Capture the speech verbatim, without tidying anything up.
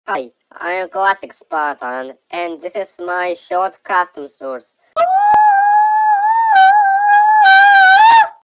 Hi, I am Classic Spartan, and this is my short custom source.